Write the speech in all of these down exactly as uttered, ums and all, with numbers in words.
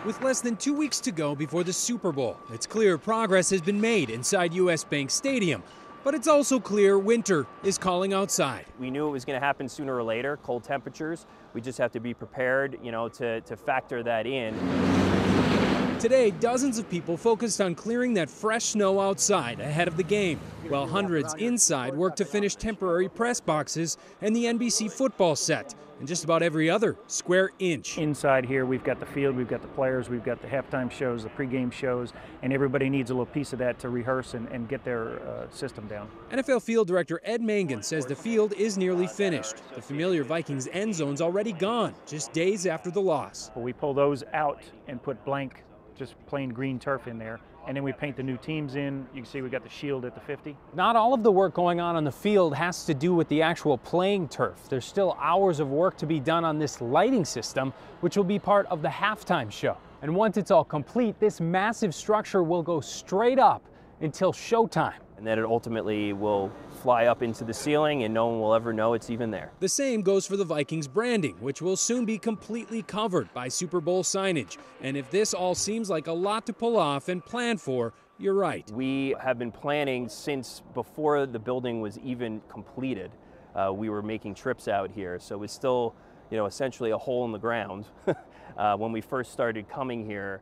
With less than two weeks to go before the Super Bowl, it's clear progress has been made inside U S Bank Stadium. But it's also clear winter is calling outside. We knew it was going to happen sooner or later, cold temperatures. We just have to be prepared, you know, to, to factor that in. Today, dozens of people focused on clearing that fresh snow outside ahead of the game, while hundreds inside work to finish temporary press boxes and the N B C football set, and just about every other square inch. Inside here, we've got the field, we've got the players, we've got the halftime shows, the pregame shows, and everybody needs a little piece of that to rehearse and, and get their uh, system down. N F L Field Director Ed Mangan says the field is nearly finished. The familiar Vikings end zone's already gone, just days after the loss. We pull those out and put blank, just plain green turf in there, and then we paint the new teams in. You can see we got the shield at the fifty. Not all of the work going on on the field has to do with the actual playing turf. There's still hours of work to be done on this lighting system, which will be part of the halftime show. And once it's all complete, this massive structure will go straight up until showtime. And then it ultimately will fly up into the ceiling and no one will ever know it's even there. The same goes for the Vikings branding, which will soon be completely covered by Super Bowl signage. And if this all seems like a lot to pull off and plan for, you're right. We have been planning since before the building was even completed. Uh, we were making trips out here, so it's still, you know, essentially a hole in the ground uh, when we first started coming here.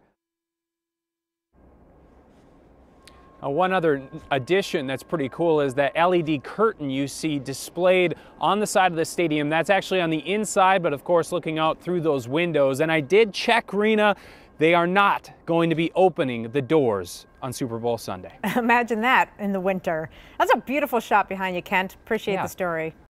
Uh, one other addition that's pretty cool is that L E D curtain you see displayed on the side of the stadium. That's actually on the inside, but of course looking out through those windows. And I did check, Rena, they are not going to be opening the doors on Super Bowl Sunday. Imagine that in the winter. That's a beautiful shot behind you, Kent. Appreciate yeah. the story.